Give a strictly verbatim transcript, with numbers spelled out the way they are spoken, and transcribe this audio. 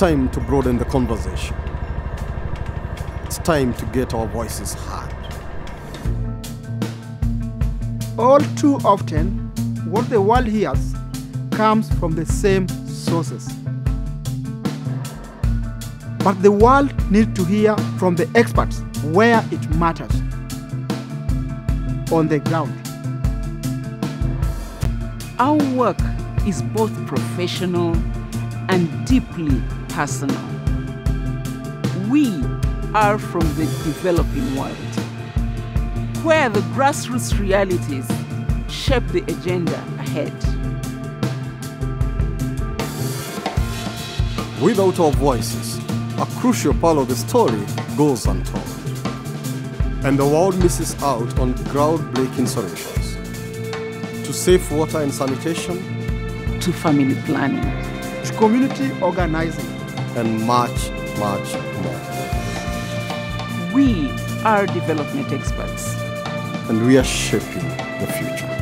time to broaden the conversation. It's time to get our voices heard. All too often, what the world hears comes from the same sources. But the world needs to hear from the experts where it matters, on the ground. Our work is both professional and deeply personal. We are from the developing world, where the grassroots realities shape the agenda ahead. Without our voices, a crucial part of the story goes untold. And the world misses out on groundbreaking solutions. To safe water and sanitation, To family planning, To community organizing. and much, much more. we are development experts. And we are shaping the future.